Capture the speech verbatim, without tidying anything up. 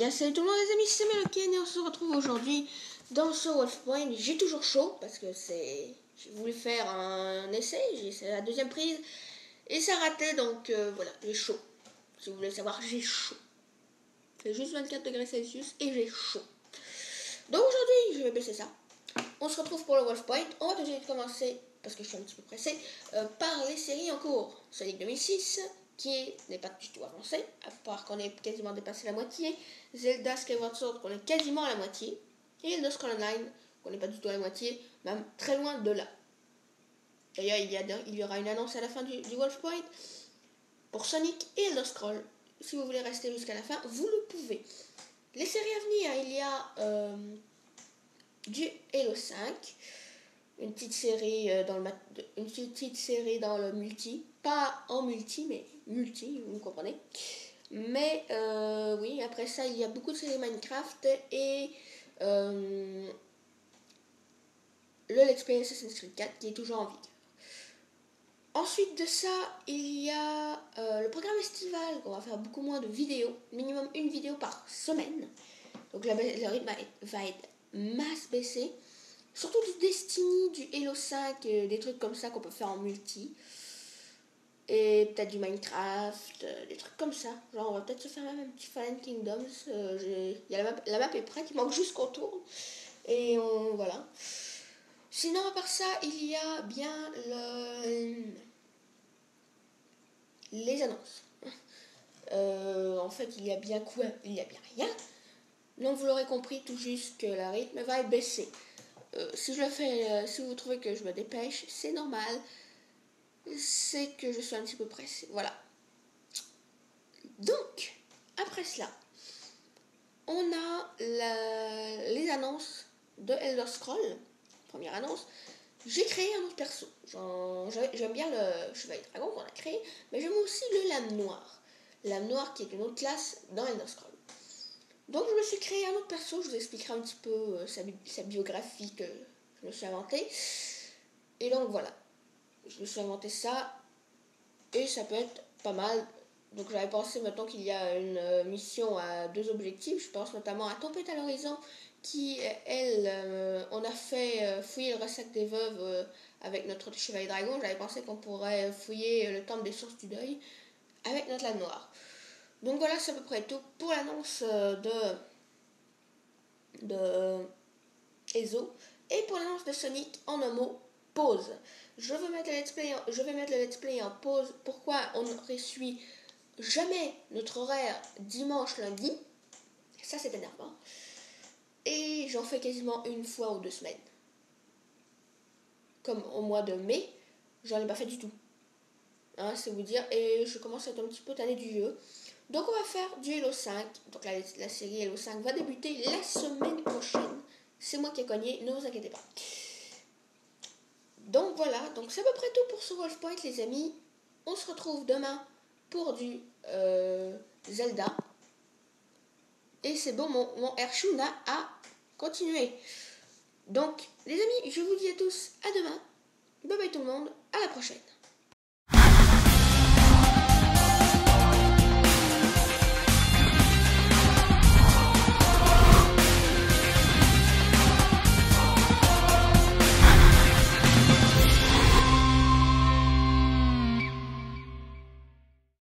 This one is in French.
bien salut tout le monde les amis, c'est Meloken et on se retrouve aujourd'hui dans ce Wolf Point. J'ai toujours chaud parce que c'est... J'ai voulu faire un essai, c'est la deuxième prise et ça a raté, donc euh, voilà, j'ai chaud. Si vous voulez savoir, j'ai chaud. C'est juste vingt-quatre degrés Celsius et j'ai chaud. Donc aujourd'hui, je vais baisser ça. On se retrouve pour le Wolf Point. On va tout de suite commencer, parce que je suis un petit peu pressé, euh, par les séries en cours. Sonic deux mille six, qui n'est pas du tout avancé, à part qu'on ait quasiment dépassé la moitié. Zelda Skyward Sword, qu'on est quasiment à la moitié. Et Elder Scrolls Online, qu'on n'est pas du tout à la moitié, même très loin de là. D'ailleurs, il y, a, il y aura une annonce à la fin du, du Wolf Point pour Sonic et Elder Scrolls. Si vous voulez rester jusqu'à la fin, vous le pouvez. Les séries à venir, il y a euh, du Halo cinq, une petite série euh, dans le une petite série dans le multi, pas en multi mais multi, vous comprenez. Mais euh, oui, après ça il y a beaucoup de séries Minecraft et euh, le Let's Play Assassin's Creed quatre qui est toujours en vigueur. Ensuite de ça, il y a euh, le programme estival, qu'on va faire beaucoup moins de vidéos, minimum une vidéo par semaine. Donc la, le rythme va être masse baissé. Surtout du Destiny, du Halo cinq, euh, des trucs comme ça qu'on peut faire en multi. Et peut-être du Minecraft, euh, des trucs comme ça. Genre on va peut-être se faire même un petit Fallen Kingdoms. Euh, y a la, map, la map est prête, il manque juste qu'on tourne. Et on, voilà. Sinon à part ça, il y a bien le... les annonces. Euh, en fait, il y a bien quoi? Il y a bien rien. Donc vous l'aurez compris tout juste que le rythme va être baissé. Euh, si je le fais, euh, si vous trouvez que je me dépêche, c'est normal. C'est que je suis un petit peu pressée. Voilà. Donc, après cela, on a la, les annonces de Elder Scrolls. Première annonce. J'ai créé un autre perso. Genre, j'aime bien le Chevalier Dragon qu'on a créé, mais j'aime aussi le Lame Noire. Lame Noire qui est une autre classe dans Elder Scrolls. Donc je me suis créé un autre perso, je vous expliquerai un petit peu euh, sa, sa biographie que je me suis inventée. Et donc voilà, je me suis inventé ça et ça peut être pas mal. Donc j'avais pensé maintenant qu'il y a une euh, mission à deux objectifs, je pense notamment à Tempête à l'horizon qui, elle, euh, on a fait euh, fouiller le ressac des veuves euh, avec notre Chevalier Dragon. J'avais pensé qu'on pourrait fouiller le temple des sources du deuil avec notre Lame Noire. Donc voilà, c'est à peu près tout pour l'annonce de, de Ezo. Et pour l'annonce de Sonic, en un mot, pause. Je vais mettre le let's play en, je vais mettre le let's play en pause. Pourquoi on ne réussit jamais notre horaire dimanche, lundi? Ça, c'est énervant. Et j'en fais quasiment une fois ou deux semaines. Comme au mois de mai, j'en ai pas fait du tout. Hein, c'est vous dire. Et je commence à être un petit peu tannée du jeu. Donc on va faire du Halo cinq. Donc la, la série Halo cinq va débuter la semaine prochaine. C'est moi qui ai cogné, ne vous inquiétez pas. Donc voilà, donc c'est à peu près tout pour ce Wolf Point les amis. On se retrouve demain pour du euh, Zelda. Et c'est bon, mon, mon Airshuna a continué. Donc les amis, je vous dis à tous à demain. Bye bye tout le monde, à la prochaine.